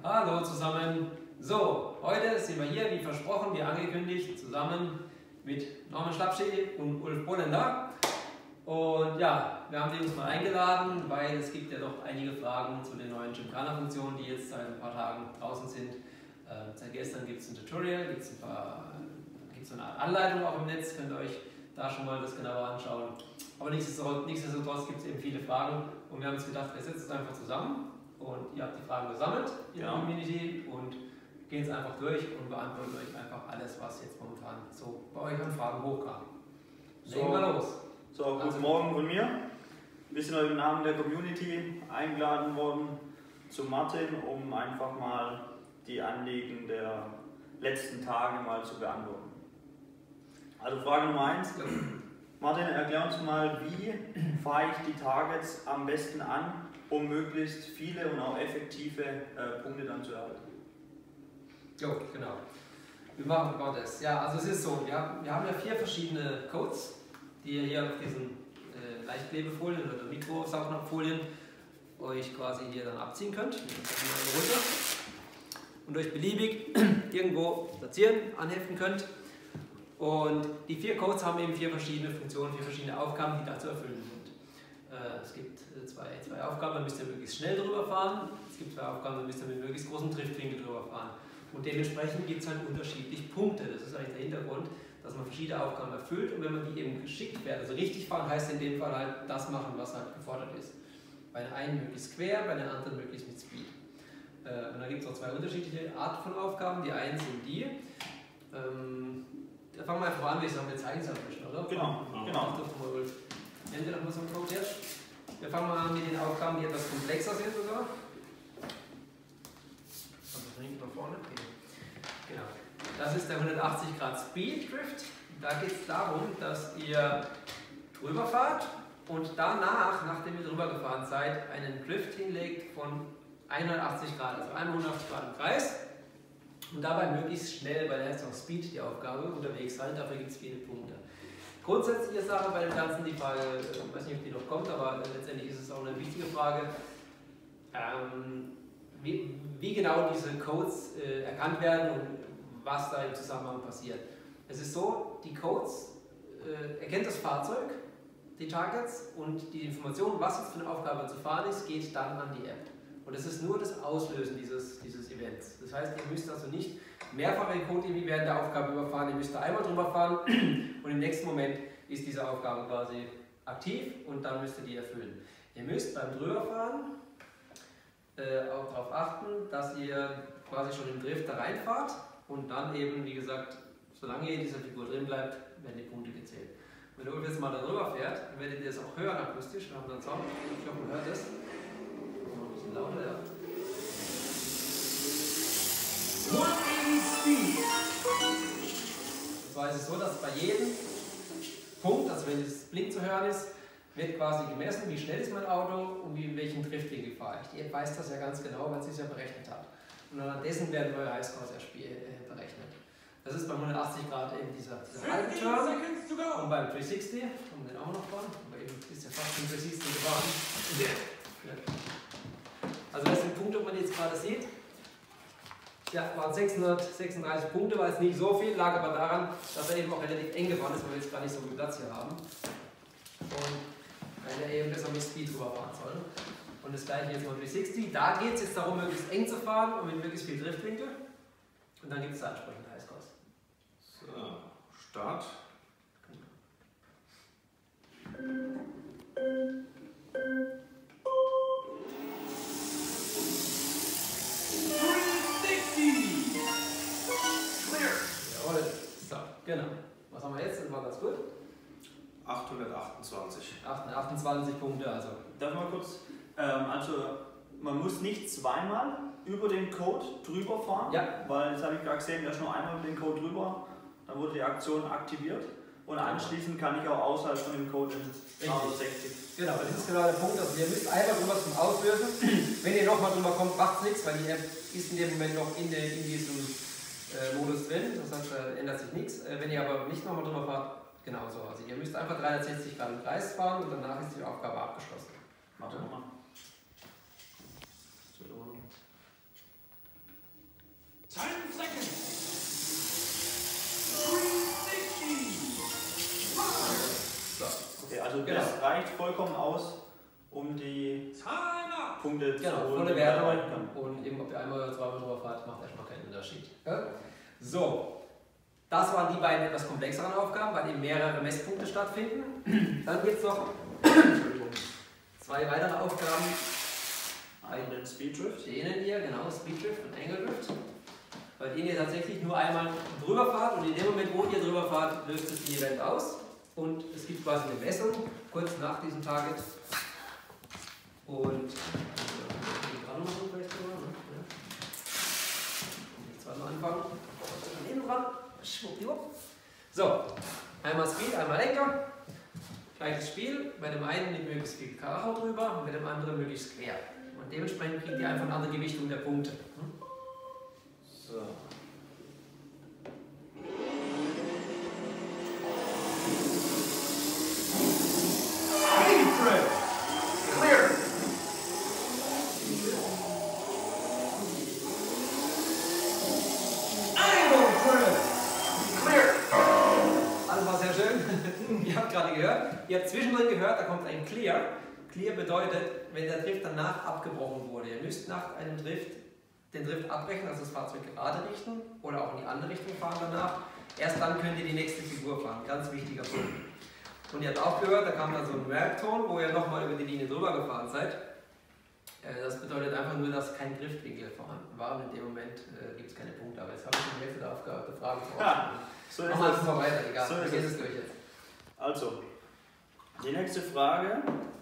Hallo zusammen. So, heute sind wir hier, wie versprochen, wie angekündigt, zusammen mit Norman Schlapschi und Ulf Bollender. Und ja, wir haben die uns mal eingeladen, weil es gibt ja doch einige Fragen zu den neuen Gymkhana-Funktionen, die jetzt seit ein paar Tagen draußen sind. Seit gestern gibt es ein Tutorial, gibt es eine Art Anleitung auch im Netz, könnt ihr euch da schon mal das genauer anschauen. Aber nichtsdestotrotz gibt es eben viele Fragen und wir haben uns gedacht, wir setzen uns einfach zusammen und ihr habt die Fragen gesammelt in der Community und gehen es einfach durch und beantworten euch einfach alles, was jetzt momentan so bei euch an Fragen hochkam. Legen wir los. So, guten Morgen von mir. Wir sind heute im Namen der Community eingeladen worden zu Martin, um einfach mal die Anliegen der letzten Tage mal zu beantworten. Also Frage Nummer 1. Martin, erklär uns mal, wie fahre ich die Targets am besten an, um möglichst viele und auch effektive Punkte dann zu erhalten? Jo, genau. Wir machen das. Ja, also es ist so, wir haben ja 4 verschiedene Codes, die ihr hier auf diesen Leichtklebefolien oder Mikrosaugnapffolien euch quasi hier dann abziehen könnt. Runter und euch beliebig irgendwo platzieren, anheften könnt. Und die 4 Codes haben eben 4 verschiedene Funktionen, 4 verschiedene Aufgaben, die da zu erfüllen sind. Es gibt zwei Aufgaben, da müsst ihr möglichst schnell drüber fahren. Es gibt 2 Aufgaben, da müsst ihr mit möglichst großem Driftwinkel drüber fahren. Und dementsprechend gibt es halt unterschiedlich Punkte. Das ist eigentlich der Hintergrund, dass man verschiedene Aufgaben erfüllt und wenn man die eben geschickt fährt, also richtig fahren heißt in dem Fall halt das machen, was halt gefordert ist. Bei der einen möglichst quer, bei der anderen möglichst mit Speed. Und da gibt es auch 2 unterschiedliche Arten von Aufgaben. Die einen sind die, da fangen wir einfach an, wie ich sage, wir zeigen es am besten, oder? Genau. Nennen wir doch mal so einen Code jetzt. Wir fangen mal an mit den Aufgaben, die etwas komplexer sind sogar. Also bringt nach vorne. Okay. Genau. Das ist der 180 Grad Speed Drift. Da geht es darum, dass ihr drüber fahrt und danach, nachdem ihr drüber gefahren seid, einen Drift hinlegt von 180 Grad, also 180 Grad im Kreis. Und dabei möglichst schnell, weil da heißt auch Speed die Aufgabe, unterwegs sein, dafür gibt es viele Punkte. Grundsätzliche Sache bei dem Ganzen, die Frage, ich weiß nicht, ob die noch kommt, aber letztendlich ist es auch eine wichtige Frage, wie genau diese Codes erkannt werden und was da im Zusammenhang passiert. Es ist so, die Codes erkennt das Fahrzeug, die Targets und die Information, was jetzt für eine Aufgabe zu fahren ist, geht dann an die App. Und es ist nur das Auslösen dieses Events. Das heißt, ihr müsst also nicht mehrfach den Code irgendwie während der Aufgabe überfahren, ihr müsst da einmal drüber fahren und im nächsten Moment ist diese Aufgabe quasi aktiv und dann müsst ihr die erfüllen. Ihr müsst beim Drüberfahren auch darauf achten, dass ihr quasi schon im Drift da reinfahrt und dann eben, wie gesagt, solange ihr in dieser Figur drin bleibt, werden die Punkte gezählt. Wenn ihr jetzt mal da drüber fährt, dann werdet ihr das auch hören akustisch. Wir haben dann Sound, ich hoffe, man hört das. Ein bisschen lauter, ja. Und zwar ist es so, dass bei jedem Punkt, also wenn das Blink zu hören ist, wird quasi gemessen, wie schnell ist mein Auto und in welchem Driftwinkel fahre ich. Die App weiß das ja ganz genau, weil sie es ja berechnet hat. Und anhand dessen werden eure Highscores berechnet. Das ist beim 180 Grad eben dieser halbe Turn und beim 360, haben wir den auch noch dran, aber eben ist ja fast ein 360 gefahren. Also das sind Punkte, die man jetzt gerade sieht. Ja, waren 636 Punkte, war jetzt nicht so viel, lag aber daran, dass er eben auch relativ eng gefahren ist, weil wir jetzt gar nicht so viel Platz hier haben. Und weil er eben besser mit Speed rüberfahren soll. Und das gleiche jetzt mal 360. Da geht es jetzt darum, möglichst eng zu fahren und mit möglichst viel Driftwinkel. Und dann gibt es da entsprechende Highscores. So, Start. Jawohl. So, genau. Was haben wir jetzt? Das war ganz gut. 828. 28 Punkte, also. Darf ich mal kurz, also man muss nicht zweimal über den Code drüber fahren, weil das habe ich gerade gesehen, erst nur einmal über den Code drüber, dann wurde die Aktion aktiviert und anschließend kann ich auch außerhalb von dem Code in 60. Genau, das ist genau der Punkt, also ihr müsst einfach drüber zum Auslösen. Wenn ihr nochmal drüber kommt, macht es nichts, weil die App ist in dem Moment noch in diesem Modus drin, das heißt, da ändert sich nichts. Wenn ihr aber nicht nochmal drüber fahrt, genauso. Also ihr müsst einfach 360 Grad im Kreis fahren und danach ist die Aufgabe abgeschlossen. Warte mal. Genau. das reicht vollkommen aus, um die Punkte zu holen. Volle Wertung. Und eben, ob ihr einmal oder zweimal drüber fahrt, macht erstmal keinen Unterschied. Ja? So, das waren die beiden etwas komplexeren Aufgaben, weil eben mehrere Messpunkte stattfinden. Dann gibt es noch zwei weitere Aufgaben. Einen Speeddrift. Denen hier, genau, Speeddrift und Angle Drift. Bei denen ihr tatsächlich nur einmal drüber fahrt und in dem Moment, wo ihr drüber fahrt, löst es die Event aus. Und es gibt quasi eine Messung, kurz nach diesem Target. Und zweimal anfangen. Hinten dran. Schwuppdiwupp. So, einmal Speed, einmal Lenker. Gleiches Spiel. Bei dem einen mit möglichst viel Karacho drüber und bei dem anderen möglichst quer. Und dementsprechend kriegt ihr einfach eine andere Gewichtung der Punkte. So. Clear! Alles war sehr schön. Ihr habt gerade gehört. Ihr habt zwischendrin gehört, da kommt ein Clear. Clear bedeutet, wenn der Drift danach abgebrochen wurde. Ihr müsst nach einem Drift den Drift abbrechen, also das Fahrzeug gerade richten oder auch in die andere Richtung fahren danach. Erst dann könnt ihr die nächste Figur fahren. Ganz wichtiger Punkt. Und ihr habt auch gehört, da kam dann so ein Merkton, wo ihr nochmal über die Linie drüber gefahren seid. Das bedeutet einfach nur, dass kein Driftwinkel vorhanden war. Und in dem Moment gibt es keine Punkte. Aber jetzt habe ich die Hälfte der Aufgabe der Frage vor. Ja, so ist Machen wir einfach mal weiter, egal. So ist Geht es. es durch jetzt. Also, die nächste Frage.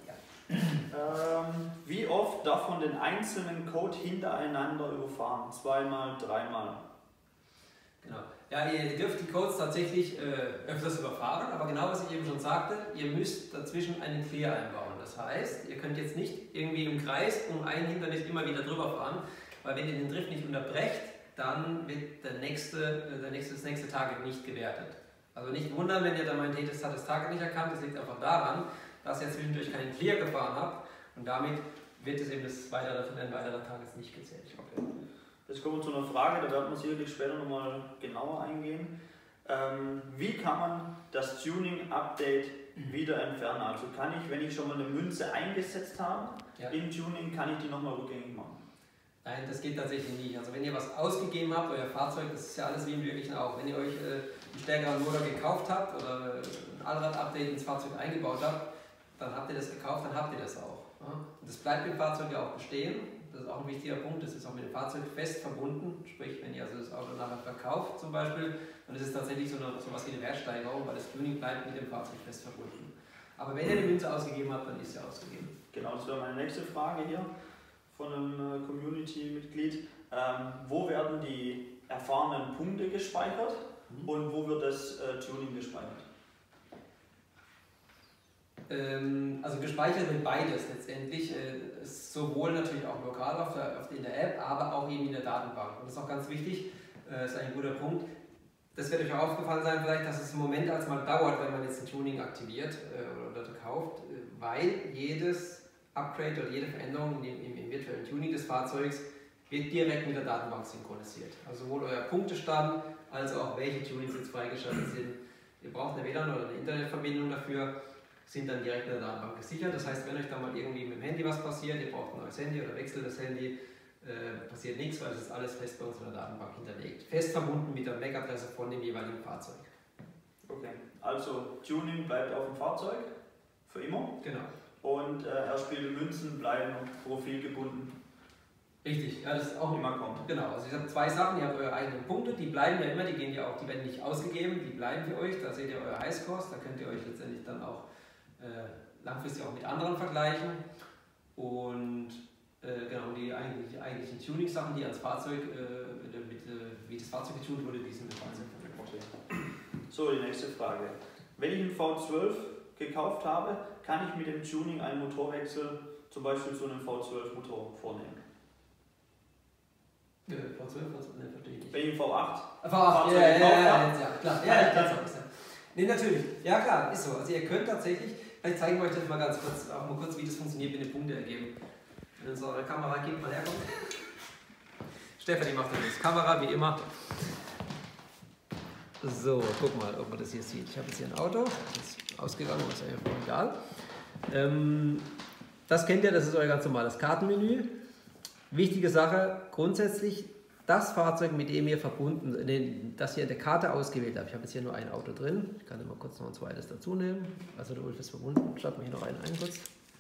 Wie oft darf man den einzelnen Code hintereinander überfahren? Zweimal, dreimal? Genau. Ja, ihr dürft die Codes tatsächlich öfters überfahren, aber genau was ich eben schon sagte, ihr müsst dazwischen einen Clear einbauen. Das heißt, ihr könnt jetzt nicht irgendwie im Kreis um ein Hindernis immer wieder drüber fahren, weil wenn ihr den Drift nicht unterbrecht, dann wird das nächste Target nicht gewertet. Also nicht wundern, wenn ihr dann meint, hey, das hat das Target nicht erkannt, das liegt einfach daran, dass ihr zwischendurch keinen Clear gefahren habt und damit wird es eben das weitere von den weiteren Targets nicht gezählt. Okay. Jetzt kommen wir zu einer Frage, da werden wir sicherlich später nochmal genauer eingehen. Wie kann man das Tuning-Update wieder entfernen? Also kann ich, wenn ich schon mal eine Münze eingesetzt habe, im Tuning, kann ich die nochmal rückgängig machen? Nein, das geht tatsächlich nicht. Also wenn ihr was ausgegeben habt, euer Fahrzeug, das ist ja alles wie im Wirklichen auch. Wenn ihr euch einen stärkeren Motor gekauft habt oder ein Allrad-Update ins Fahrzeug eingebaut habt, dann habt ihr das gekauft, dann habt ihr das auch. Ja? Und das bleibt im Fahrzeug ja auch bestehen. Das ist auch ein wichtiger Punkt. Das ist auch mit dem Fahrzeug fest verbunden. Sprich, wenn ihr also das Auto nachher verkauft zum Beispiel, dann ist es tatsächlich so etwas wie eine Wertsteigerung, weil das Tuning bleibt mit dem Fahrzeug fest verbunden. Aber wenn ihr eine Münze ausgegeben habt, dann ist sie ausgegeben. Genau, das wäre meine nächste Frage hier von einem Community-Mitglied. Wo werden die erfahrenen Punkte gespeichert und wo wird das Tuning gespeichert? Also gespeichert wird beides letztendlich, sowohl natürlich auch lokal in der App, aber auch eben in der Datenbank. Und das ist auch ganz wichtig, ist ein guter Punkt. Das wird euch auch aufgefallen sein vielleicht, dass es im Moment erstmal dauert, wenn man jetzt ein Tuning aktiviert oder kauft, weil jedes Upgrade oder jede Veränderung im virtuellen Tuning des Fahrzeugs wird direkt mit der Datenbank synchronisiert. Also sowohl euer Punktestand als auch welche Tunings jetzt freigeschaltet sind. Ihr braucht eine WLAN oder eine Internetverbindung dafür, sind dann direkt in der Datenbank gesichert. Das heißt, wenn euch da mal irgendwie mit dem Handy was passiert, ihr braucht ein neues Handy oder wechselt das Handy, passiert nichts, weil es ist alles fest bei uns in der Datenbank hinterlegt. Fest verbunden mit der MAC-Adresse von dem jeweiligen Fahrzeug. Okay, also Tuning bleibt auf dem Fahrzeug für immer. Genau. Und erspielte Münzen bleiben profilgebunden. Richtig, ja, das ist auch immer kommt. Genau, also ihr habt zwei Sachen, ihr habt eure eigenen Punkte, die bleiben ja immer, die gehen ja auch, die werden nicht ausgegeben, die bleiben für euch, da seht ihr eure Highscores, da könnt ihr euch letztendlich dann auch langfristig auch mit anderen vergleichen. Und genau, die eigentlichen Tuning-Sachen, die ans Fahrzeug, wie das Fahrzeug getunt wurde, die sind im Fahrzeug verknüpft. So, die nächste Frage. Wenn ich einen V12 gekauft habe, kann ich mit dem Tuning einen Motorwechsel zum Beispiel zu einem V12-Motor vornehmen? V12, ne, verstehe ich nicht. Wenn ich einen V8 V8, ja, klar. Ja, klar. Nee, natürlich. Ja, klar, ist so. Also ihr könnt tatsächlich, vielleicht zeigen wir euch das mal ganz kurz, auch mal kurz, wie das funktioniert, wenn die Punkte ergeben. Wenn unsere Kamera geht, mal herkommt. Stefanie macht das Kamera, wie immer. So, guck mal, ob man das hier sieht. Ich habe jetzt hier ein Auto. Das ausgegangen, ist ja egal. Das kennt ihr, das ist euer ganz normales Kartenmenü. Wichtige Sache, grundsätzlich das Fahrzeug, mit dem ihr verbunden, das ihr in der Karte ausgewählt habt. Ich habe jetzt hier nur ein Auto drin, ich kann immer kurz noch ein zweites dazu nehmen. Also der Ulf ist verbunden, starten wir hier noch einen ein kurz.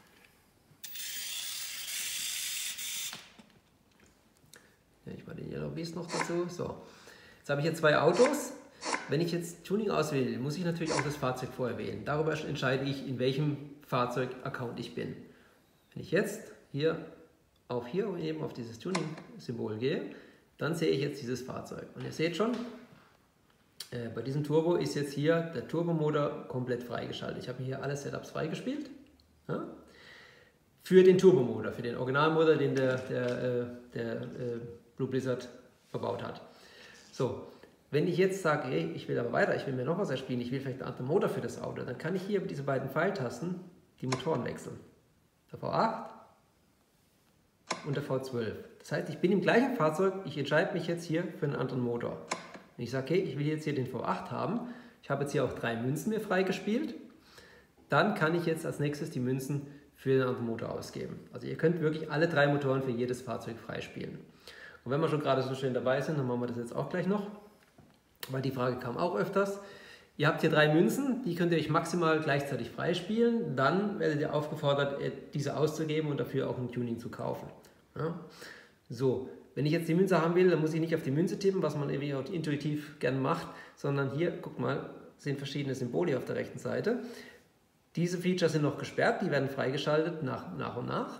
Nehme ich mal den Yellow Beast noch dazu. So, jetzt habe ich hier zwei Autos. Wenn ich jetzt Tuning auswähle, muss ich natürlich auch das Fahrzeug vorher wählen. Darüber entscheide ich, in welchem Fahrzeug-Account ich bin. Wenn ich jetzt hier eben auf dieses Tuning-Symbol gehe, dann sehe ich jetzt dieses Fahrzeug. Und ihr seht schon, bei diesem Turbo ist jetzt hier der Turbomotor komplett freigeschaltet. Ich habe hier alle Setups freigespielt. Ja? Für den Turbomotor, für den Originalmotor, den der Blue Blizzard verbaut hat. So, wenn ich jetzt sage, hey, ich will aber weiter, ich will mir noch was erspielen, ich will vielleicht einen anderen Motor für das Auto, dann kann ich hier über diese beiden Pfeiltasten die Motoren wechseln. Der V8 und der V12. Das heißt, ich bin im gleichen Fahrzeug, ich entscheide mich jetzt hier für einen anderen Motor. Wenn ich sage, okay, ich will jetzt hier den V8 haben, ich habe jetzt hier auch 3 Münzen mir freigespielt, dann kann ich jetzt als nächstes die Münzen für den anderen Motor ausgeben. Also ihr könnt wirklich alle 3 Motoren für jedes Fahrzeug freispielen. Und wenn wir schon gerade so schön dabei sind, dann machen wir das jetzt auch gleich noch, weil die Frage kam auch öfters. Ihr habt hier 3 Münzen, die könnt ihr euch maximal gleichzeitig freispielen. Dann werdet ihr aufgefordert, diese auszugeben und dafür auch ein Tuning zu kaufen. Ja? So, wenn ich jetzt die Münze haben will, dann muss ich nicht auf die Münze tippen, was man irgendwie auch intuitiv gern macht, sondern hier, guck mal, sind verschiedene Symbole auf der rechten Seite. Diese Features sind noch gesperrt, die werden freigeschaltet nach und nach.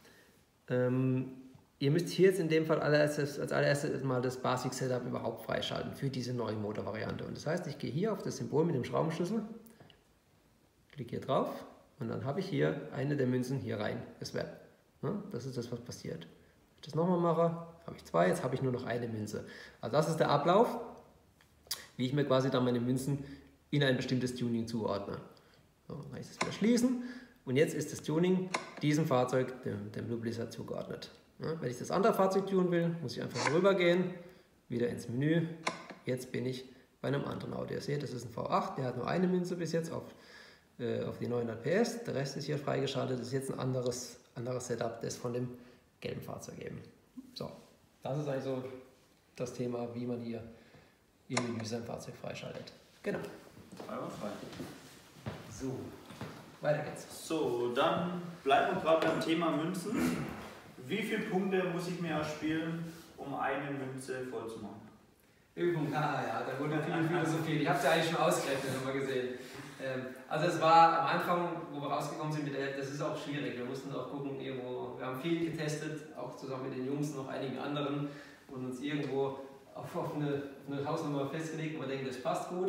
Ihr müsst hier jetzt in dem Fall als allererstes mal das Basic Setup überhaupt freischalten für diese neue Motorvariante. Und das heißt, ich gehe hier auf das Symbol mit dem Schraubenschlüssel, klicke hier drauf und dann habe ich hier eine der Münzen hier rein geswappt. Ja, das ist das, was passiert. Wenn ich das nochmal mache, habe ich 2, jetzt habe ich nur noch eine Münze. Also das ist der Ablauf, wie ich mir quasi dann meine Münzen in ein bestimmtes Tuning zuordne. So, dann kann ich das wieder schließen und jetzt ist das Tuning diesem Fahrzeug, dem Blue Blizzard, zugeordnet. Ja, wenn ich das andere Fahrzeug tunen will, muss ich einfach rübergehen, wieder ins Menü. Jetzt bin ich bei einem anderen Auto. Ihr seht, das ist ein V8, der hat nur eine Münze bis jetzt auf die 900 PS. Der Rest ist hier freigeschaltet. Das ist jetzt ein anderes Setup, das von dem gelben Fahrzeug eben. So, das ist also das Thema, wie man hier im Menü sein Fahrzeug freischaltet. Genau. Einwandfrei. So, weiter geht's. So, dann bleiben wir gerade beim Thema Münzen. Wie viele Punkte muss ich mir erspielen, um eine Münze voll zu machen? Übung, ja, da wurde viel Philosophie. Ich habe es ja eigentlich schon ausgerechnet, haben wir gesehen. Also es war am Anfang, wo wir rausgekommen sind mit der App, das ist auch schwierig. Wir mussten auch gucken, irgendwo, wir haben viel getestet, auch zusammen mit den Jungs und noch einigen anderen und uns irgendwo auf eine Hausnummer festgelegt, wo wir denken, das passt gut.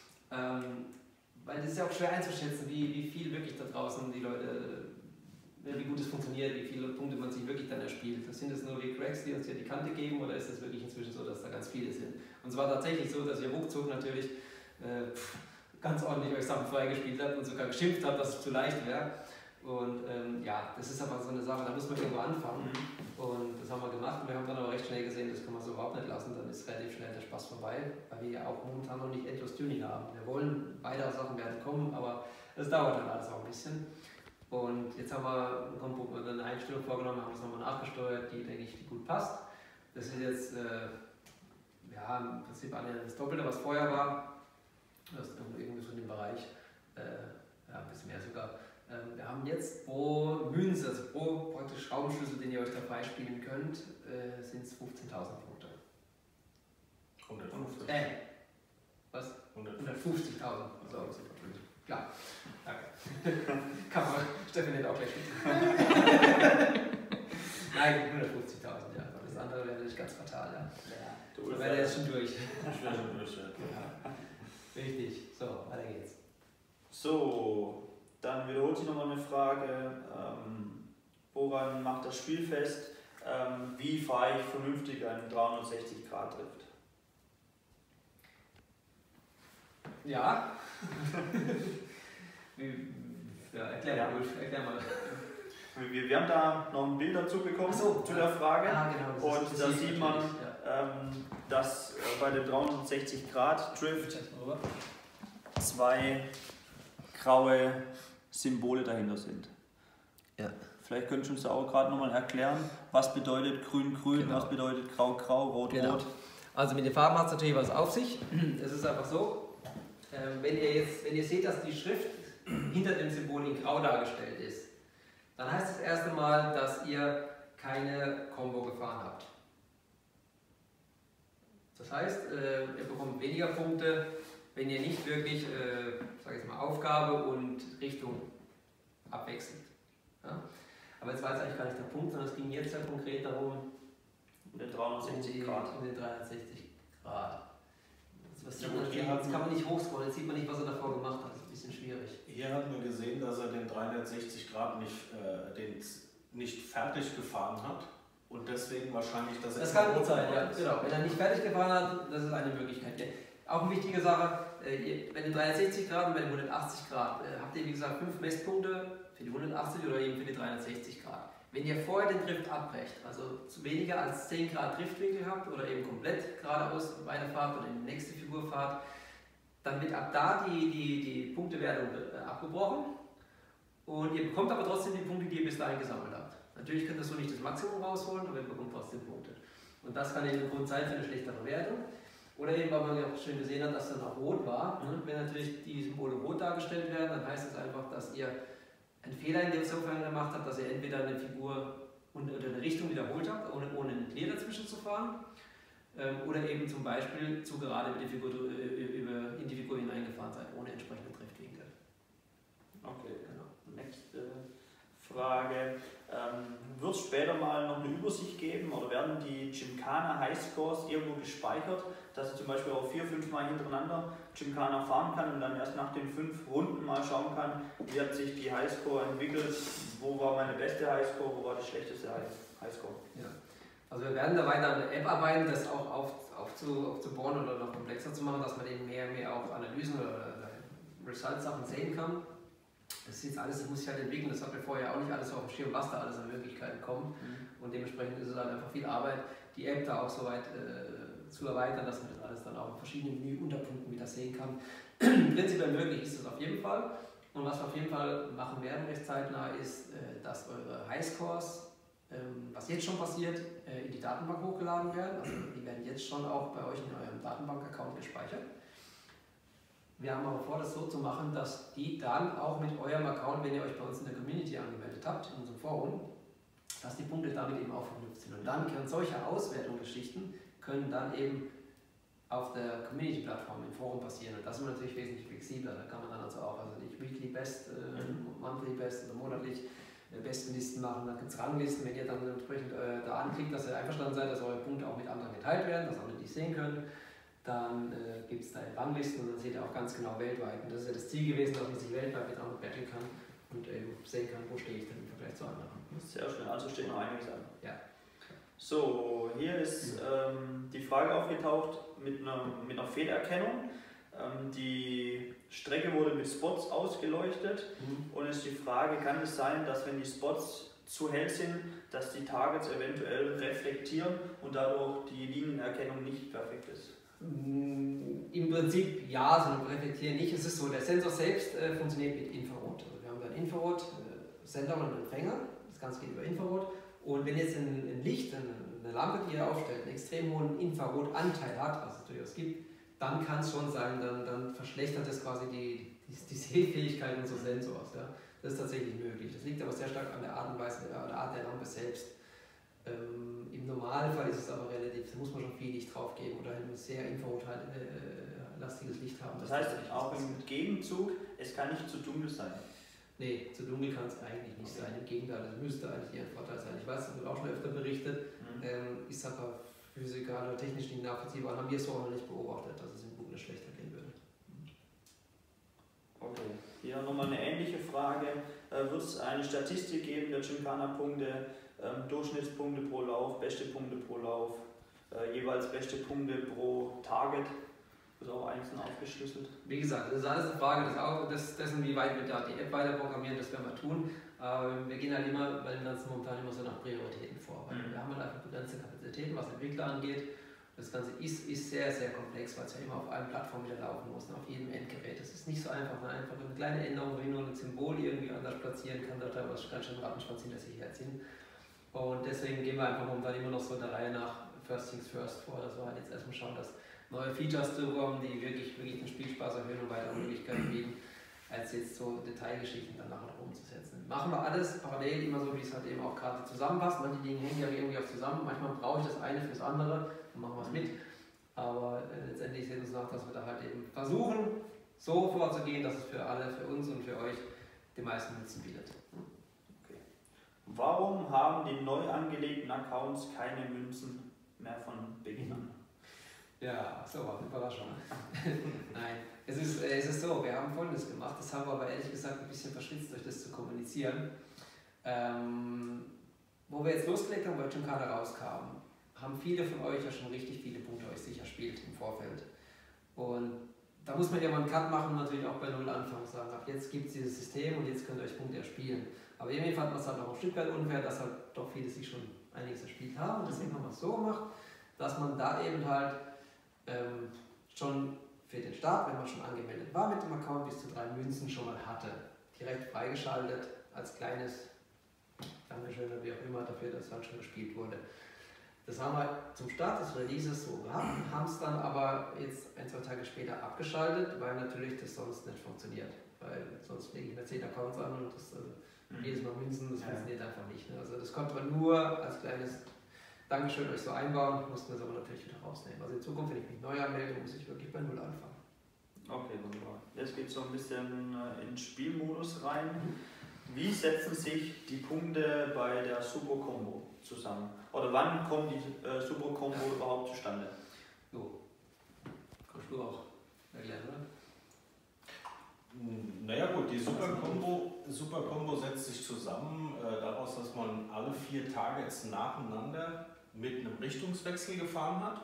Weil das ist ja auch schwer einzuschätzen, wie viel wirklich da draußen die Leute, wie gut es funktioniert, wie viele Punkte man sich wirklich dann erspielt. Sind es nur die Cracks, die uns hier die Kante geben, oder ist es wirklich inzwischen so, dass da ganz viele sind? Und es war tatsächlich so, dass ihr ruckzuck natürlich ganz ordentlich euch Sachen freigespielt habt und sogar geschimpft habt, dass es zu leicht wäre. Und ja, das ist aber so eine Sache, da muss man irgendwo anfangen. Und das haben wir gemacht und wir haben dann aber recht schnell gesehen, das kann man so überhaupt nicht lassen, dann ist relativ schnell der Spaß vorbei, weil wir ja auch momentan noch nicht endlos Tuning haben. Wir wollen, weitere Sachen werden kommen, aber das dauert dann alles auch ein bisschen. Und jetzt haben wir eine Einstellung vorgenommen, haben es nochmal nachgesteuert, die, denke ich, die gut passt. Das ist jetzt ja, im Prinzip das Doppelte, was vorher war. Das ist irgendwie so in dem Bereich, ja, ein bisschen mehr sogar. Wir haben jetzt pro Münze, also pro praktisch Schraubenschlüssel, den ihr euch da freispielen könnt, sind es 15.000 Punkte. 150. Was? 150.000. 150.000. So, klar. Danke. Kann man Stefan nicht auch gleich schicken. Nein, 150.000, ja. Das andere wäre natürlich ganz fatal. Ja. Da wäre der jetzt schon durch. Ja. Richtig. So, weiter geht's. So, dann wiederholt sich nochmal eine Frage. Woran macht das Spiel fest? Wie fahre ich vernünftig einen 360-Grad-Drift? Ja. Ja, erklär mal. Wir haben da noch ein Bild dazu bekommen zu der Frage. Ja, genau, und da sieht man, dass bei dem 360-Grad-Drift 2 graue Symbole dahinter sind. Ja. Vielleicht könntest du uns auch gerade nochmal erklären, was bedeutet grün-grün, Genau. was bedeutet grau-grau, rot-rot. Genau. Also mit den Farben hat es natürlich was auf sich. Es ist einfach so, wenn ihr seht, dass die Schrift hinter dem Symbol in grau dargestellt ist, dann heißt das erste Mal, dass ihr keine Combo gefahren habt. Das heißt, ihr bekommt weniger Punkte, wenn ihr nicht wirklich sag ich mal, Aufgabe und Richtung abwechselt. Ja? Aber jetzt war jetzt eigentlich gar nicht der Punkt, sondern es ging jetzt ja konkret darum, Um den 360 Grad. Um den 360 Grad. Das Ja, gut, hier jetzt kann man nicht hochscrollen, jetzt sieht man nicht, was er davor gemacht hat. Das ist ein bisschen schwierig. Hier hat man gesehen, dass er den 360 Grad nicht fertig gefahren hat und deswegen wahrscheinlich das. Das kann gut sein, ja. Genau. Wenn er nicht fertig gefahren hat, das ist eine Möglichkeit. Ja. Auch eine wichtige Sache, bei den 360 Grad und bei den 180 Grad habt ihr wie gesagt 5 Messpunkte für die 180 oder eben für die 360 Grad. Wenn ihr vorher den Drift abbrecht, also weniger als 10 Grad Driftwinkel habt oder eben komplett geradeaus weiterfahrt oder in die nächste Figur fahrt, dann wird ab da die Punktewertung abgebrochen und ihr bekommt aber trotzdem die Punkte, die ihr bis dahin gesammelt habt. Natürlich könnt ihr so nicht das Maximum rausholen, aber ihr bekommt trotzdem Punkte. Und das kann eben ein Grund sein für eine schlechtere Wertung. Oder eben, weil man ja auch schön gesehen hat, dass dann auch rot war. Wenn natürlich die Symbole rot dargestellt werden, dann heißt das einfach, dass ihr einen Fehler in dem Sofern gemacht habt, dass ihr entweder eine Figur oder eine Richtung wiederholt habt, ohne einen Clear dazwischen zu fahren. Oder eben zum Beispiel zu gerade in die Figur hineingefahren seid, ohne entsprechende Driftwinkel. Okay, Genau. nächste Frage. Wird es später mal noch eine Übersicht geben oder werden die Gymkhana Highscores irgendwo gespeichert, dass ich zum Beispiel auch 4-5 Mal hintereinander Gymkhana fahren kann und dann erst nach den 5 Runden mal schauen kann, wie hat sich die Highscore entwickelt, wo war meine beste Highscore, wo war die schlechteste Highscore. Ja. Also wir werden da weiter an der App arbeiten, das auch aufzubauen oder noch komplexer zu machen, dass man eben mehr auch Analysen oder Results-Sachen sehen kann. Das ist jetzt alles, das muss sich halt entwickeln, das hat mir vorher auch nicht alles auf dem Schirm, was da alles an Möglichkeiten kommt. Und dementsprechend ist es halt einfach viel Arbeit, die App da auch so weit zu erweitern, dass man das alles dann auch in verschiedenen Menüunterpunkten wieder sehen kann. Prinzipiell möglich ist das auf jeden Fall. Und was wir auf jeden Fall machen werden recht zeitnah ist, dass eure Highscores, was jetzt schon passiert, in die Datenbank hochgeladen werden. Also die werden jetzt schon auch bei euch in eurem Datenbank-Account gespeichert. Wir haben aber vor, das so zu machen, dass die dann auch mit eurem Account, wenn ihr euch bei uns in der Community angemeldet habt, in unserem Forum, dass die Punkte damit eben auch verknüpft sind. Und dann können solche Auswertungsgeschichten können dann eben auf der Community-Plattform im Forum passieren. Und das ist natürlich wesentlich flexibler. Da kann man dann also auch nicht Weekly Best, Monthly Best oder monatlich Bestenlisten machen. Dann gibt es Ranglisten, wenn ihr dann entsprechend da anklickt, dass ihr einverstanden seid, dass eure Punkte auch mit anderen geteilt werden, dass andere die sehen können. Dann gibt es da Ranglisten und dann seht ihr auch ganz genau weltweit. Und das ist ja das Ziel gewesen, dass man sich weltweit mit anderen battlen kann und eben sehen kann, wo stehe ich denn im Vergleich zu anderen. Sehr schön, also steht noch einiges an. Ja. So, hier ist die Frage aufgetaucht mit einer Fehlerkennung. Die Strecke wurde mit Spots ausgeleuchtet und ist die Frage, kann es sein, dass wenn die Spots zu hell sind, dass die Targets eventuell reflektieren und dadurch die Linienerkennung nicht perfekt ist? Im Prinzip ja, sondern reflektieren nicht. Es ist so, der Sensor selbst funktioniert mit Infrarot. Also wir haben da einen Infrarot-Sender und einen Empfänger. Das Ganze geht über Infrarot. Und wenn jetzt ein Licht, eine Lampe, die ihr aufstellt, einen extrem hohen Infrarotanteil hat, was es durchaus gibt, dann kann es schon sein, dann verschlechtert es quasi die Sehfähigkeit unseres Sensors. Ja. Das ist tatsächlich möglich. Das liegt aber sehr stark an der Art und Weise, an der Art der Lampe selbst. Im Normalfall ist es aber relativ, da muss man schon viel Licht drauf geben oder ein sehr infrarotlastiges Licht haben. Das heißt auch im Gegenzug, es kann nicht zu dunkel sein. Nee, zu dunkel kann es eigentlich nicht sein. Im Gegenteil, das müsste eigentlich eher ein Vorteil sein. Ich weiß, das wird auch schon öfter berichtet. Ist aber physikalisch oder technisch nicht nachvollziehbar. Haben wir es so auch noch nicht beobachtet, dass es im Guten schlechter gehen würde. Okay, hier nochmal eine ähnliche Frage. Wird es eine Statistik geben der Gymkhana-Punkte, Durchschnittspunkte pro Lauf, beste Punkte pro Lauf, jeweils beste Punkte pro Target? Das ist auch einzeln aufgeschlüsselt. Wie gesagt, das ist alles eine Frage dessen, wie weit wir da die App weiter programmieren, das werden wir tun. Wir gehen halt immer bei dem Ganzen momentan immer so nach Prioritäten vor. Weil wir haben halt einfach begrenzte Kapazitäten, was Entwickler angeht. Das Ganze ist sehr, sehr komplex, weil es ja immer auf allen Plattformen wieder laufen muss, auf jedem Endgerät. Das ist nicht so einfach, einfach eine kleine Änderung, wo ich nur ein Symbol irgendwie anders platzieren kann, da teilweise ganz schön Rattenschwanz hinter sich herziehen. Und deswegen gehen wir einfach momentan immer noch so der Reihe nach First Things First vor, dass wir halt jetzt erstmal schauen, dass neue Features zukommen, die wirklich den Spielspaß erhöhen und weitere Möglichkeiten bieten, als jetzt so Detailgeschichten dann nachher noch umzusetzen. Machen wir alles parallel, immer so, wie es halt eben auch gerade zusammenpasst. Manche Dinge hängen ja irgendwie auch zusammen, manchmal brauche ich das eine fürs andere, dann machen wir es mit. Aber letztendlich sehen wir uns nach, dass wir da halt eben versuchen, so vorzugehen, dass es für alle, für uns und für euch den meisten Nutzen bietet. Okay. Warum haben die neu angelegten Accounts keine Münzen mehr von Beginn an? Ja, so, Überraschung. Nein, es ist so, wir haben Folgendes gemacht, das haben wir aber ehrlich gesagt ein bisschen verschwitzt, durch das zu kommunizieren. Wo wir jetzt losgelegt haben, weil Gymkhana rauskam, haben viele von euch ja schon richtig viele Punkte euch sicher spielt im Vorfeld. Und da muss man ja mal einen Cut machen und natürlich auch bei Null anfangen und sagen, ab jetzt gibt es dieses System und jetzt könnt ihr euch Punkte erspielen. Aber irgendwie fand man es halt auch ein Stück weit unfair, dass halt doch viele sich schon einiges erspielt haben. Und deswegen haben wir es so gemacht, dass man da eben halt schon für den Start, wenn man schon angemeldet war mit dem Account, bis zu 3 Münzen schon mal hatte. Direkt freigeschaltet als kleines Dankeschön oder wie auch immer dafür, dass dann schon gespielt wurde. Das haben wir zum Start des Releases so gehabt, haben es dann aber jetzt 1-2 Tage später abgeschaltet, weil natürlich das sonst nicht funktioniert. Weil sonst lege ich mir 10 Accounts an und das jedes Mal Münzen, das funktioniert einfach nicht. Ne? Also das konnte man nur als kleines Dankeschön euch so einbauen, mussten wir es aber natürlich wieder rausnehmen. Also in Zukunft, wenn ich mich neu anmelde, muss ich wirklich bei Null anfangen. Okay, wunderbar. Jetzt geht es so ein bisschen in Spielmodus rein. Wie setzen sich die Punkte bei der Super Combo zusammen? Oder wann kommt die Super Combo überhaupt zustande? So, kannst du auch erklären, oder? Naja gut, die Super Combo setzt sich zusammen daraus, dass man alle 4 Targets nacheinander mit einem Richtungswechsel gefahren hat.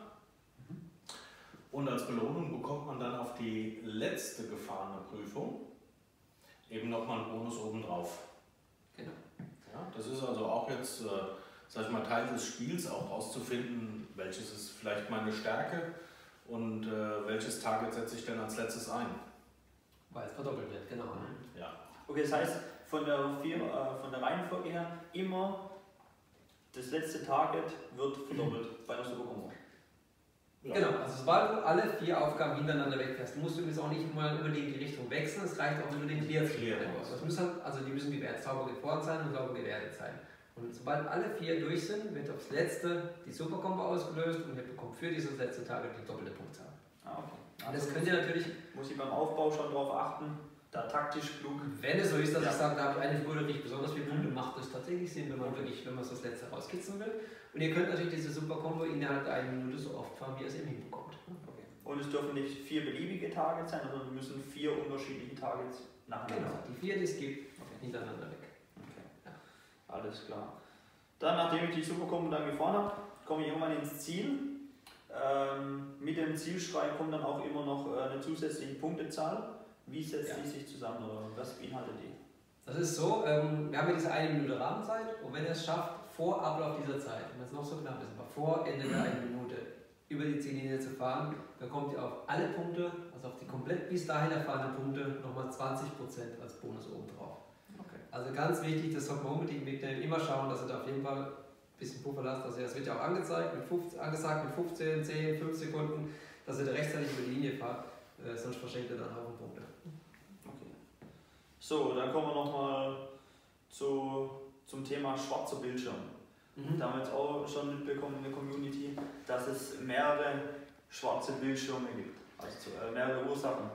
Und als Belohnung bekommt man dann auf die letzte gefahrene Prüfung eben nochmal einen Bonus obendrauf. Genau. Ja, das ist also auch jetzt, sag ich mal, Teil des Spiels, auch rauszufinden, welches ist vielleicht meine Stärke und welches Target setze ich denn als letztes ein. Weil es verdoppelt wird, genau. Ja. Okay, das heißt, von der Reihenfolge her immer das letzte Target wird verdoppelt bei der Super Combo. Ja. Genau, also sobald du alle 4 Aufgaben hintereinander wegfährst, musst du übrigens auch nicht mal unbedingt die Richtung wechseln, es reicht auch, wenn du den Clear zu Clear. die müssen sauber geformt sein und sauber gewertet sein. Und sobald alle 4 durch sind, wird aufs letzte die Super Combo ausgelöst und ihr bekommt für dieses letzte Target die doppelte Punktzahl. Ah, okay. Und das könnt ihr natürlich, Muss ich beim Aufbau schon darauf achten, da taktisch klug. wenn es so ist, dass ich sage, da habe ich eine Figur, die kriegt besonders viele Punkte, macht es tatsächlich Sinn, wenn man so das letzte rauskitzeln will. Und ihr könnt natürlich diese Super Combo innerhalb einer Minute so oft fahren, wie ihr es eben hinbekommt. Okay. Und es dürfen nicht 4 beliebige Targets sein, sondern müssen 4 unterschiedliche Targets nacheinander sein. Genau, die 4, die es gibt, hintereinander weg. Okay. Ja. Alles klar. Dann, nachdem ich die Super Combo dann gefahren habe, komme ich irgendwann ins Ziel. Mit dem Zielschrei kommt dann auch immer noch eine zusätzliche Punktezahl. Wie setzt die sich zusammen oder was beinhaltet die? Das ist so, wir haben ja diese 1 Minute Rahmenzeit und wenn ihr es schafft, vor Ablauf dieser Zeit, wenn es noch so knapp ist, aber vor Ende der 1 Minute über die Ziellinie zu fahren, dann kommt ihr auf alle Punkte, also auf die komplett bis dahin erfahrenen Punkte, nochmal 20% als Bonus oben drauf. Okay. Also ganz wichtig, das sollte man unbedingt mitnehmen, immer schauen, dass ihr da auf jeden Fall ein bisschen Puffer lasst. Also es wird ja auch angesagt mit 15, 10, 5 Sekunden, dass ihr da rechtzeitig über die Linie fahrt, sonst verschenkt ihr dann auch Punkte. Okay. So, dann kommen wir nochmal zum Thema schwarzer Bildschirm. Da haben wir jetzt auch schon mitbekommen in der Community, dass es mehrere schwarze Bildschirme gibt, also mehrere Ursachen.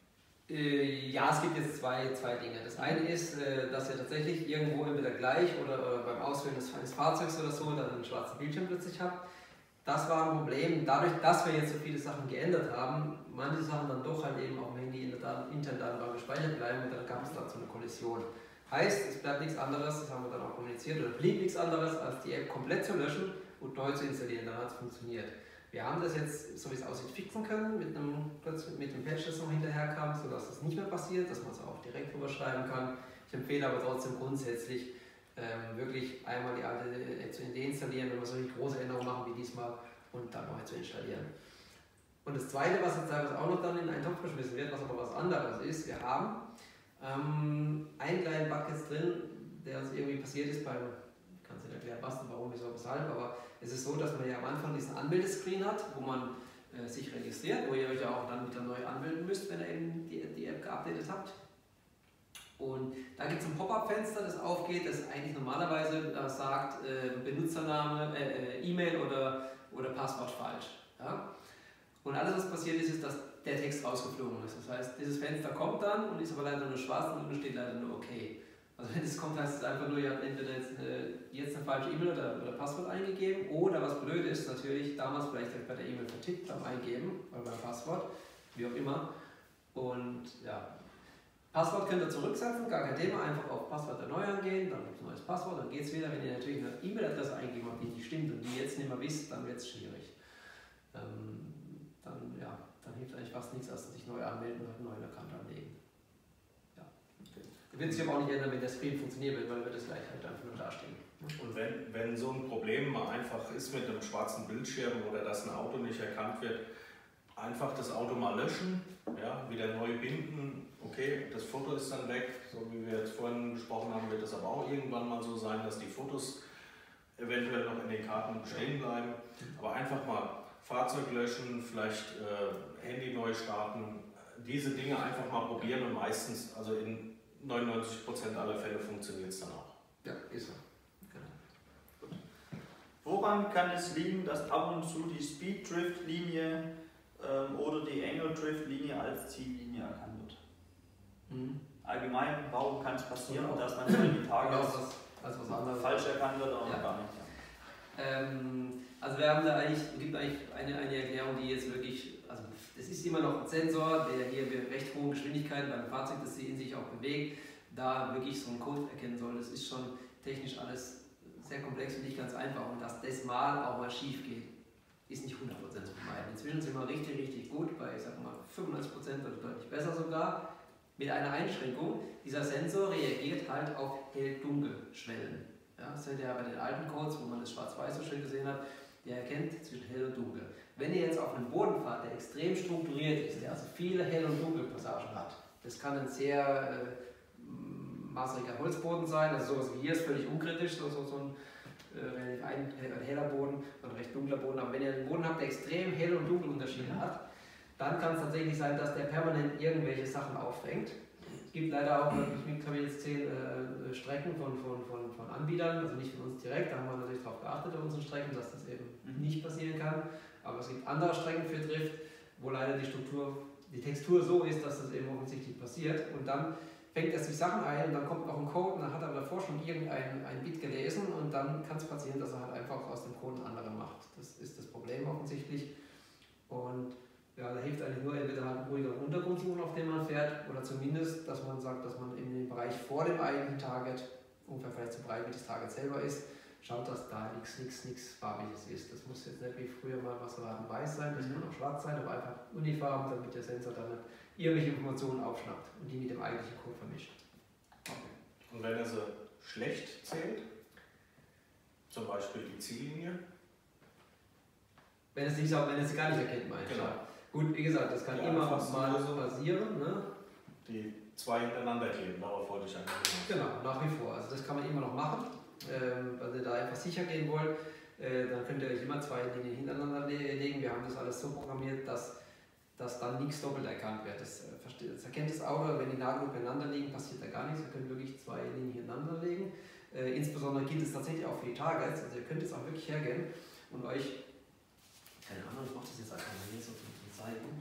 Ja, es gibt jetzt zwei Dinge. Das eine ist, dass ihr tatsächlich irgendwo entweder gleich oder beim Auswählen des Fahrzeugs oder so dann einen schwarzen Bildschirm plötzlich habt. Das war ein Problem. Dadurch, dass wir jetzt so viele Sachen geändert haben, manche Sachen dann doch halt eben auf dem Handy in der internen Datenbank gespeichert bleiben und dann gab es dazu eine Kollision. Heißt, es bleibt nichts anderes, das haben wir dann auch kommuniziert, oder blieb nichts anderes, als die App komplett zu löschen und neu zu installieren. Dann hat es funktioniert. Wir haben das jetzt, so wie es aussieht, fixen können mit einem Patch, das noch hinterher kam, sodass das nicht mehr passiert, dass man es auch direkt überschreiben kann. Ich empfehle aber trotzdem grundsätzlich wirklich einmal die alte App zu deinstallieren, wenn wir solche große Änderungen machen wie diesmal und dann neu zu installieren. Und das Zweite, was jetzt teilweise auch noch dann in einen Topf geschmissen wird, was aber was anderes ist, wir haben einen kleinen Bug jetzt drin, der uns irgendwie passiert ist beim, ich kann es nicht erklären, was und warum, wieso, weshalb, aber es ist so, dass man ja am Anfang diesen Anmeldescreen hat, wo man sich registriert, wo ihr euch ja auch dann wieder neu anmelden müsst, wenn ihr eben die App geupdatet habt. Und da gibt es ein Pop-up-Fenster, das aufgeht, das eigentlich normalerweise sagt Benutzername, E-Mail oder Passwort falsch. Ja? Und alles, was passiert ist, ist, dass der Text rausgeflogen ist. Das heißt, dieses Fenster kommt dann und ist aber leider nur schwarz und unten steht leider nur OK. Also wenn es kommt, heißt es einfach nur, ihr habt entweder jetzt eine falsche E-Mail oder Passwort eingegeben, oder was blöd ist, natürlich damals vielleicht bei der E-Mail vertippt beim Eingeben oder beim Passwort, wie auch immer. Und ja, Passwort könnt ihr zurücksetzen, gar kein Thema, einfach auf Passwort erneuern gehen, dann gibt es ein neues Passwort, dann geht es wieder. Wenn ihr natürlich eine E-Mail-Adresse eingegeben habt, die nicht stimmt und die jetzt nicht mehr wisst, dann wird es schwierig. Dann hilft eigentlich fast nichts, als sich neu anmelden und einen neuen Account anlegen. Ja. Okay. Wird sich aber auch nicht ändern, wenn der Screen funktioniert, weil wir das gleich halt einfach nur dastehen. Und wenn so ein Problem mal einfach ist mit einem schwarzen Bildschirm oder dass ein Auto nicht erkannt wird, einfach das Auto mal löschen, ja, wieder neu binden. Okay, das Foto ist dann weg, so wie wir jetzt vorhin besprochen haben, wird das aber auch irgendwann mal so sein, dass die Fotos eventuell noch in den Karten stehen bleiben. Aber einfach mal Fahrzeug löschen, vielleicht Handy neu starten, diese Dinge einfach mal probieren und meistens, also in 99% aller Fälle funktioniert es dann auch. Ja, ist so. Genau. Gut. Woran kann es liegen, dass ab und zu die Speed-Drift-Linie oder die Angle-Drift-Linie als Ziellinie erkannt wird? Allgemein, warum kann es passieren, dass man die Tage falsch erkannt wird oder gar nicht? Also wir haben da gibt eigentlich eine Erklärung, die jetzt wirklich, also es ist immer noch ein Sensor, der hier bei recht hohen Geschwindigkeiten beim Fahrzeug, das sie in sich auch bewegt, da wirklich so einen Code erkennen soll. Das ist schon technisch alles sehr komplex und nicht ganz einfach, und dass das mal auch mal schief geht, ist nicht 100% zu vermeiden. Inzwischen sind wir richtig, richtig gut, bei, ich sag mal, 95% oder deutlich besser sogar, mit einer Einschränkung. Dieser Sensor reagiert halt auf Hell-Dunkel-Schwellen. Ja, das seht ihr ja bei den alten Codes, wo man das schwarz-weiß so schön gesehen hat, der erkennt zwischen hell und dunkel. Wenn ihr jetzt auf einem Boden fahrt, der extrem strukturiert ist, der also viele Hell- und Dunkelpassagen hat, das kann ein sehr maßiger Holzboden sein, also sowas wie hier ist völlig unkritisch, so ein heller Boden und ein recht dunkler Boden. Aber wenn ihr einen Boden habt, der extrem hell- und dunkelunterschiede hat, dann kann es tatsächlich sein, dass der permanent irgendwelche Sachen auffängt. Es gibt leider auch, ich habe jetzt 10 Strecken von Anbietern, also nicht von uns direkt, da haben wir natürlich darauf geachtet auf unseren Strecken, dass das eben nicht passieren kann. Aber es gibt andere Strecken für Drift, wo leider die Textur so ist, dass das eben offensichtlich passiert. Und dann fängt er sich Sachen ein und dann kommt noch ein Code und dann hat er davor schon irgendein Bit gelesen und dann kann es passieren, dass er halt einfach aus dem Code einen anderen macht. Das ist das Problem offensichtlich. Und ja, da hilft eigentlich nur entweder halt ein ruhiger Untergrundsuchen, auf dem man fährt, oder zumindest, dass man sagt, dass man in dem Bereich vor dem eigentlichen Target, ungefähr vielleicht so breit wie das Target selber ist, schaut, dass da nichts Farbiges ist. Das muss jetzt nicht wie früher mal was weiß sein, das kann auch schwarz sein, aber einfach unifarben, damit der Sensor dann nicht irgendwelche Informationen aufschnappt und die mit dem eigentlichen Code vermischt. Okay. Und wenn er sie schlecht zählt, zum Beispiel die Ziellinie? Wenn es sie gar nicht erkennt, meine ich. Genau. Gut, wie gesagt, das kann immer mal so passieren. Ne? Die 2 hintereinander kleben, darauf wollte ich eigentlich. Genau, nach wie vor. Also das kann man immer noch machen. Wenn ihr da einfach sicher gehen wollt, dann könnt ihr euch immer 2 Linien hintereinander legen. Wir haben das alles so programmiert, dass dann nichts doppelt erkannt wird. Das erkennt das Auto, wenn die nagelnah beieinander liegen, passiert da gar nichts. Ihr könnt wirklich 2 Linien hintereinander legen. Insbesondere gilt es tatsächlich auch für die Targets. Also ihr könnt jetzt auch wirklich hergehen und euch, keine Ahnung, ich mache das jetzt einfach mal hier so zum Zeigen.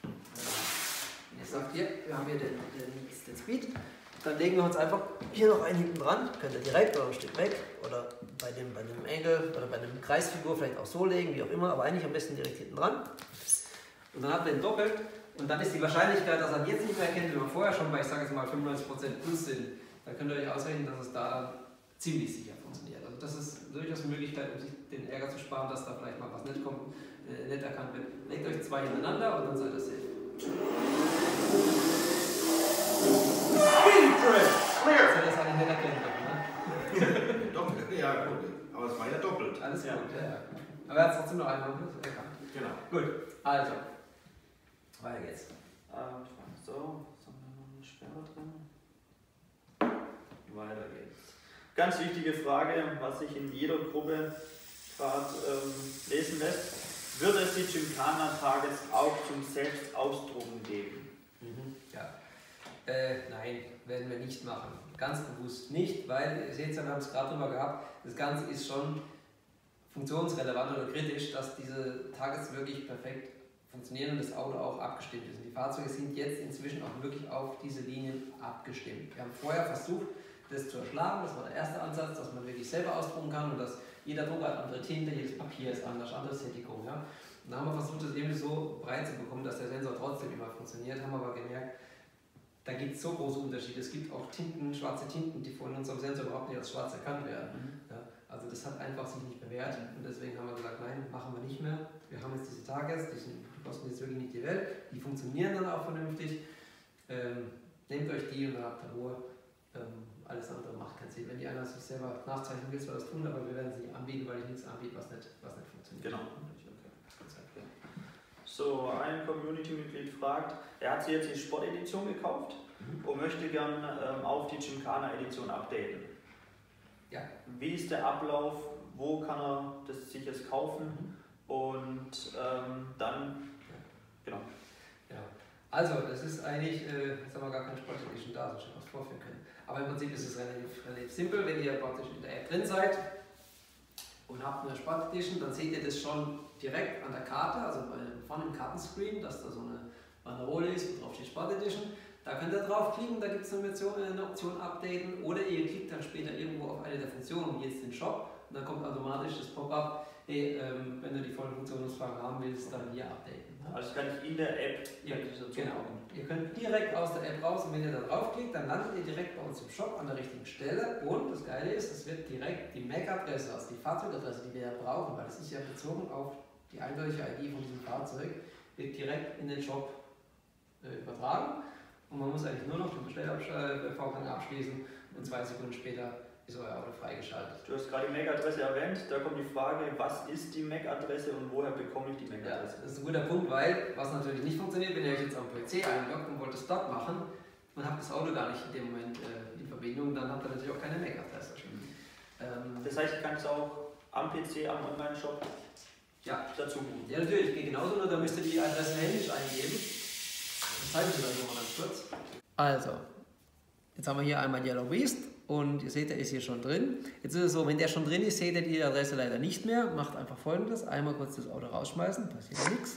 Wenn ihr sagt, hier, wir haben hier den Speed, dann legen wir uns einfach hier noch einen hinten dran. Könnt ihr direkt oder ein Stück weg oder bei dem Angle oder bei einem Kreisfigur vielleicht auch so legen, wie auch immer, aber eigentlich am besten direkt hinten dran. Und dann habt ihr ihn doppelt und dann ist die Wahrscheinlichkeit, dass er jetzt nicht mehr erkennt, wenn wir vorher schon bei, ich sage jetzt mal 95% plus sind, dann könnt ihr euch ausrechnen, dass es da ziemlich sicher funktioniert. Also das ist durchaus eine Möglichkeit, um sich den Ärger zu sparen, dass da vielleicht mal was nicht erkannt wird. Legt euch 2 hintereinander und dann seid ihr safe. Speed Drift! Clear! Das hätte es eigentlich nicht erkennen können, ne? Doppelt, ja gut, aber es war ja doppelt. Alles gut, ja. Aber er hat es trotzdem noch einmal erkannt. Genau. Gut, also, weiter geht's. So, was haben wir noch eine Sperre drin? Weiter geht's. Ganz wichtige Frage, was sich in jeder Gruppe gerade lesen lässt. Wird es die Gymkhana-Tages auch zum Selbstausdrucken geben? Ja. Nein, werden wir nicht machen. Ganz bewusst nicht, weil, ihr seht ja, wir haben es gerade drüber gehabt, das Ganze ist schon funktionsrelevant oder kritisch, dass diese Targets wirklich perfekt funktionieren und das Auto auch abgestimmt ist. Und die Fahrzeuge sind jetzt inzwischen auch wirklich auf diese Linien abgestimmt. Wir haben vorher versucht, das zu erschlagen, das war der erste Ansatz, dass man wirklich selber ausdrucken kann und dass jeder Drucker hat andere Tinte, jedes Papier ist anders, andere Sättigung. Ja? Und dann haben wir versucht, das irgendwie so breit zu bekommen, dass der Sensor trotzdem immer funktioniert, haben aber gemerkt, da gibt es so große Unterschiede. Es gibt auch Tinten, schwarze Tinten, die von unserem Sensor überhaupt nicht als schwarz erkannt werden. Ja? Also das hat einfach sich nicht bewährt und deswegen haben wir gesagt, nein, machen wir nicht mehr. Wir haben jetzt diese Targets, die kosten jetzt wirklich nicht die Welt, die funktionieren dann auch vernünftig. Nehmt euch die und dann habt ihr Ruhe. Alles andere macht keinen Sinn. Wenn die einer sich selber nachzeichnen will, soll das tun, aber wir werden sie nicht anbieten, weil ich nichts anbiete, was nicht funktioniert. Genau. So, ein Community-Mitglied fragt, er hat sich jetzt die Sport-Edition gekauft und möchte gern auf die Gymkhana-Edition updaten. Ja. Wie ist der Ablauf? Wo kann er das sich jetzt kaufen? Und dann, genau. Ja. Also, das ist eigentlich, jetzt haben wir gar kein Sport-Edition da, sonst schon was vorführen können. Aber im Prinzip ist es relativ simpel, wenn ihr praktisch in der App drin seid und habt eine Sport Edition, dann seht ihr das schon direkt an der Karte, also vorne im Kartenscreen, dass da so eine Banderole ist, wo drauf steht Sport Edition. Da könnt ihr draufklicken, da gibt es eine Option updaten oder ihr klickt dann später irgendwo auf eine der Funktionen, wie jetzt den Shop, und dann kommt automatisch das Pop-up, hey, wenn du die volle Funktionsfrage haben willst, dann hier updaten. Also kann ich in der App genau. Ihr könnt direkt aus der App raus und wenn ihr da draufklickt, dann landet ihr direkt bei uns im Shop an der richtigen Stelle und das Geile ist, es wird direkt die MAC-Adresse, also die Fahrzeugadresse, die wir ja brauchen, weil das ist ja bezogen auf die eindeutige ID von diesem Fahrzeug, wird direkt in den Shop übertragen und man muss eigentlich nur noch den Bestellvorgang abschließen und 2 Sekunden später ist euer Auto freigeschaltet. Du hast gerade die MAC-Adresse erwähnt, da kommt die Frage, was ist die MAC-Adresse und woher bekomme ich die MAC-Adresse? Ja, das ist ein guter Punkt, weil, was natürlich nicht funktioniert, wenn ihr euch jetzt am PC einloggt und wollt es dort machen und habt das Auto gar nicht in dem Moment in Verbindung, dann habt ihr natürlich auch keine MAC-Adresse. Das heißt, ich kann es auch am PC, am Online-Shop dazu buchen? Ja, natürlich, geht genauso, nur da müsst ihr die Adresse händisch eingeben. Das zeige ich euch das nochmal ganz kurz. Also, jetzt haben wir hier einmal Yellow Beast. Und ihr seht, der ist hier schon drin. Jetzt ist es so, wenn der schon drin ist, seht ihr die Adresse leider nicht mehr. Macht einfach Folgendes. Einmal kurz das Auto rausschmeißen, passiert ja nichts.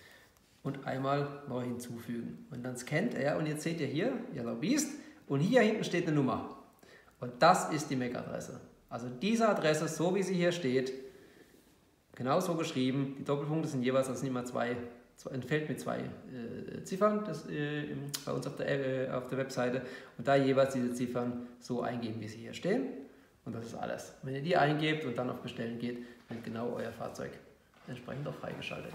Und einmal neu hinzufügen. Und dann scannt er und jetzt seht ihr hier, Yellow Beast. Und hier hinten steht eine Nummer. Und das ist die MAC-Adresse. Also diese Adresse, so wie sie hier steht, genau so geschrieben. Die Doppelpunkte sind jeweils, das sind immer ein Feld mit 2 Ziffern, das bei uns auf der Webseite, und da jeweils diese Ziffern so eingeben, wie sie hier stehen, und das ist alles. Wenn ihr die eingebt und dann auf Bestellen geht, wird genau euer Fahrzeug entsprechend auch freigeschaltet.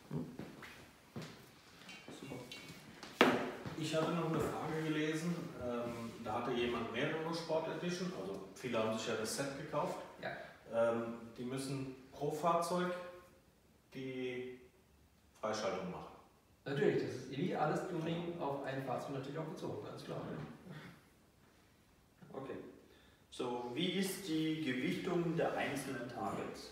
Super. Ich hatte noch eine Frage gelesen, da hatte jemand mehrere Sport Edition, also viele haben sich ja das Set gekauft. Ja. Die müssen pro Fahrzeug die Freischaltung machen. Natürlich, das ist wie alles Tuning auf ein Fahrzeug natürlich auch bezogen, ganz klar. Okay. So, wie ist die Gewichtung der einzelnen Targets?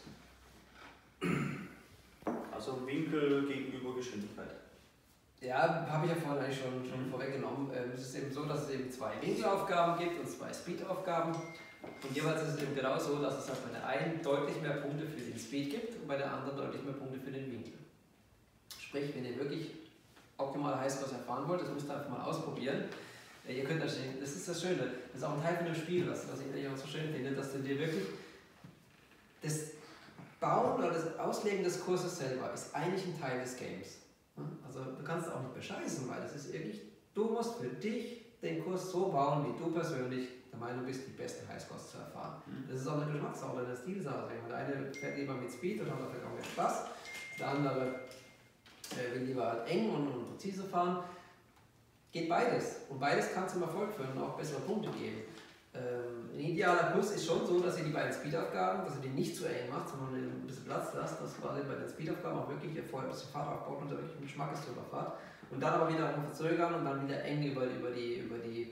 Also Winkel gegenüber Geschwindigkeit. Ja, habe ich ja vorhin eigentlich schon vorweggenommen. Es ist eben so, dass es eben 2 Winkelaufgaben gibt und 2 Speedaufgaben. Und jeweils ist es eben genau so, dass es halt bei der einen deutlich mehr Punkte für den Speed gibt und bei der anderen deutlich mehr Punkte für den Winkel. Sprich, wenn ihr wirklich optimal Highscores erfahren wollt, das müsst ihr einfach mal ausprobieren. Ihr könnt das ist das Schöne, das ist auch ein Teil von dem Spiel, was ich eigentlich auch so schön finde, dass du dir wirklich das Bauen oder das Auslegen des Kurses selber ist eigentlich ein Teil des Games. Also du kannst es auch nicht bescheißen, weil es ist wirklich, du musst für dich den Kurs so bauen, wie du persönlich der Meinung bist, die besten Highscores zu erfahren. Das ist auch eine Geschmackssache, eine Stilsache. Der eine fährt lieber mit Speed und hat natürlich auch mehr Spaß, der andere will lieber halt eng und präzise fahren. Geht beides. Und beides kann zum Erfolg führen und auch bessere Punkte geben. ein idealer Kurs ist schon so, dass ihr die beiden Speedaufgaben, dass ihr die nicht zu eng macht, sondern ein bisschen Platz lasst, dass quasi bei den Speedaufgaben auch wirklich ihr vorher ein bisschen Fahrt aufbaut und da wirklich mit Schmackes drüber fahrt. Und dann aber wieder verzögern und dann wieder eng über die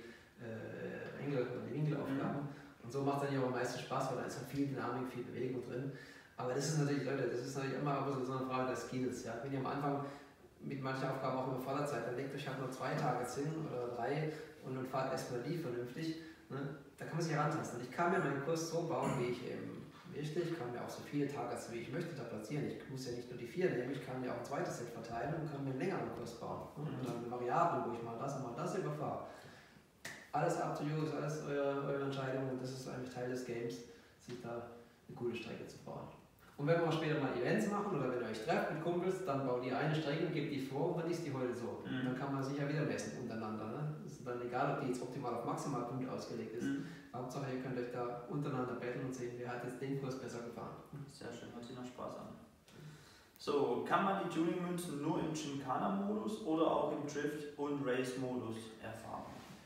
Winkelaufgaben. Und so macht es dann ja auch am meisten Spaß, weil da ist halt viel Dynamik, viel Bewegung drin. Aber das ist natürlich, Leute, das ist natürlich immer so eine Frage der Skills. Ja? Wenn ihr am Anfang mit manchen Aufgaben auch überfordert seid, dann legt euch halt nur 2 Tage hin oder 3 und dann fahrt erstmal die vernünftig. Ne? Da kann man sich herantasten. Ich kann mir meinen Kurs so bauen, wie ich eben möchte. Ich kann mir auch so viele Targets, wie ich möchte, da platzieren. Ich muss ja nicht nur die 4 nehmen, ich kann mir auch ein zweites Set verteilen und kann mir einen längeren Kurs bauen. Ne? Und dann Variablen, wo ich mal das und mal das überfahre. Alles up to you, ist alles eure Entscheidung und das ist eigentlich Teil des Games, sich da eine coole Strecke zu bauen. Und wenn wir später mal Events machen oder wenn ihr euch trefft mit Kumpels, dann baut ihr eine Strecke und gebt die vor und dann ist die heute so. Und dann kann man sich ja wieder messen untereinander. Ne? Es ist dann egal, ob die jetzt optimal auf Maximalpunkt ausgelegt ist. Hauptsache, ihr könnt euch da untereinander betteln und sehen, wer hat jetzt den Kurs besser gefahren. Sehr schön, hört sich noch Spaß an. So, kann man die Tuning-Münzen nur im Gincana-Modus oder auch im Drift- und Race-Modus erfahren?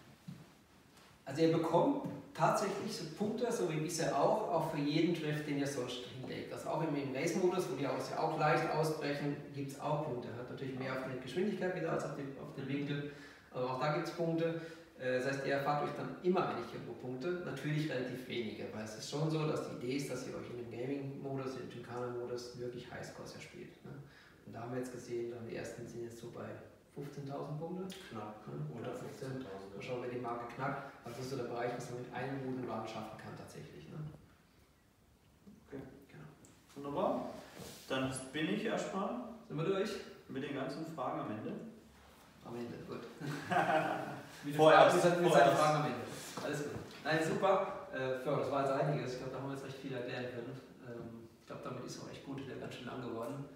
Also ihr bekommt tatsächlich so Punkte, so wie bisher auch für jeden Drift, den ihr sonst hinlegt. Also auch im Race-Modus, wo die ja auch leicht ausbrechen, gibt es auch Punkte. Hat natürlich mehr auf die Geschwindigkeit wieder als auf den Winkel, aber auch da gibt es Punkte. Das heißt, ihr erfahrt euch dann immer eigentlich irgendwo Punkte, natürlich relativ wenige, weil es ist schon so, dass die Idee ist, dass ihr euch in dem Gaming-Modus, im Gincana-Modus wirklich Highscores erspielt. Ne? Und da haben wir jetzt gesehen, die ersten sind jetzt so bei 15.000 Punkte. Knapp, unter 15.000. Mal schauen, wer die Marke knackt. Also das ist so der Bereich, was man mit einem guten Wagen schaffen kann tatsächlich. Ne? Okay, genau. Wunderbar. Dann bin ich erstmal. Sind wir durch? Mit den ganzen Fragen am Ende. Am Ende, gut. Vorerst. Wir seid Fragen am Ende. Alles gut. Nein, super. Das war jetzt einiges. Ich glaube, da haben wir jetzt recht viel erklären können. Ich glaube, damit ist auch echt gut wieder ganz schön lang geworden.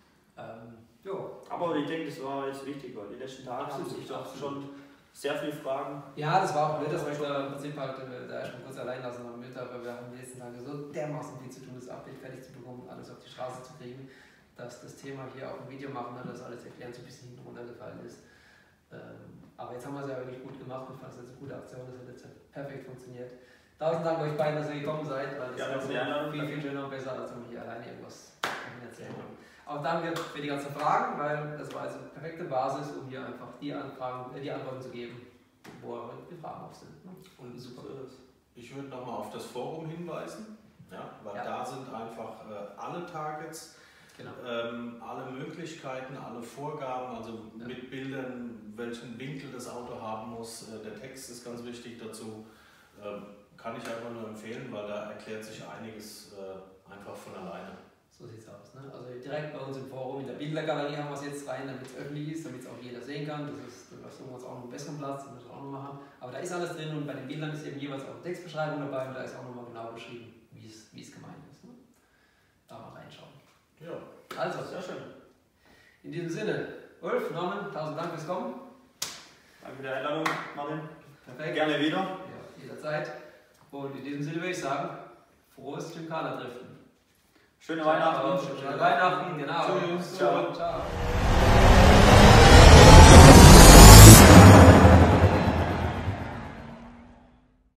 Aber ich denke, das war jetzt wichtig, weil die letzten Tage haben sich doch schon sehr viele Fragen. Ja, das war auch blöd, dass wir im Prinzip halt da erstmal kurz allein lassen haben mit, aber wir haben die letzten Tage so dermaßen viel zu tun, das Update fertig zu bekommen, alles auf die Straße zu kriegen, dass das Thema hier auch ein Video machen, das alles erklären so ein bisschen hinten runtergefallen ist. Aber jetzt haben wir es ja wirklich gut gemacht und fand es jetzt eine gute Aktion, das hat jetzt perfekt funktioniert. 1000 Dank euch beiden, dass ihr gekommen seid, weil das ist viel schöner und besser, als wenn wir hier alleine irgendwas erzählen. Auch danke für die ganzen Fragen, weil das war also eine perfekte Basis, um hier einfach die Antworten zu geben, wo die Fragen auch sind. Ne? Und super. Ich würde nochmal auf das Forum hinweisen, ja, weil da sind einfach alle Targets, genau. Alle Möglichkeiten, alle Vorgaben, also mit Bildern, welchen Winkel das Auto haben muss. Der Text ist ganz wichtig dazu. Kann ich einfach nur empfehlen, weil da erklärt sich einiges einfach von alleine. So sieht es aus. Ne? Also direkt bei uns im Forum, in der Bildergalerie haben wir es jetzt rein, damit es öffentlich ist, damit es auch jeder sehen kann. Das suchen wir uns auch noch einen besseren Platz, das müssen wir auch noch machen. Aber da ist alles drin und bei den Bildern ist eben jeweils auch eine Textbeschreibung dabei und da ist auch nochmal genau beschrieben, wie es gemeint ist. Ne? Da mal reinschauen. Ja. Also, sehr schön. In diesem Sinne, Ulf, Norman, 1000 Dank fürs Kommen. Danke für die Einladung, Martin. Perfekt. Gerne wieder. Ja, jederzeit. Und in diesem Sinne würde ich sagen, frohes Gincana-Driften. Schöne Weihnachten. Schöne Weihnachten, genau. Tschüss. Ciao. Ciao.